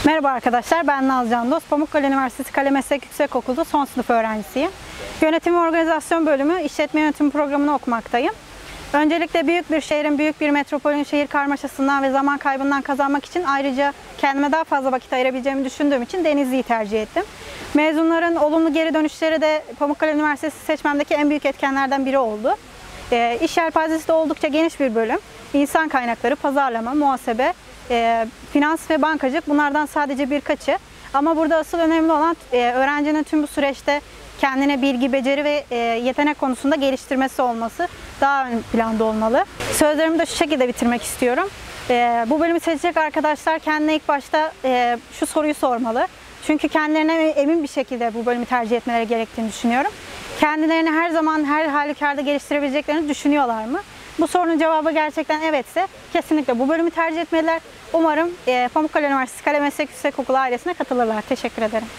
Merhaba arkadaşlar, ben Naz Candoz. Pamukkale Üniversitesi Kale Meslek Yüksekokulu'da son sınıf öğrencisiyim. Yönetim ve Organizasyon Bölümü İşletme Yönetimi programını okumaktayım. Öncelikle büyük bir şehrin, büyük bir metropolün şehir karmaşasından ve zaman kaybından kazanmak için ayrıca kendime daha fazla vakit ayırabileceğimi düşündüğüm için Denizli'yi tercih ettim. Mezunların olumlu geri dönüşleri de Pamukkale Üniversitesi seçmemdeki en büyük etkenlerden biri oldu. İş yelpazesi de oldukça geniş bir bölüm. İnsan kaynakları, pazarlama, muhasebe, finans ve bankacılık bunlardan sadece birkaçı. Ama burada asıl önemli olan öğrencinin tüm bu süreçte kendine bilgi, beceri ve yetenek konusunda geliştirmesi olması daha ön planda olmalı. Sözlerimi de şu şekilde bitirmek istiyorum. Bu bölümü seçecek arkadaşlar kendine ilk başta şu soruyu sormalı. Çünkü kendilerine emin bir şekilde bu bölümü tercih etmeleri gerektiğini düşünüyorum. Kendilerini her zaman her halükarda geliştirebileceklerini düşünüyorlar mı? Bu sorunun cevabı gerçekten evetse kesinlikle bu bölümü tercih etmeliler. Umarım Pamukkale Üniversitesi Kale Meslek Yüksekokulu ailesine katılırlar. Teşekkür ederim.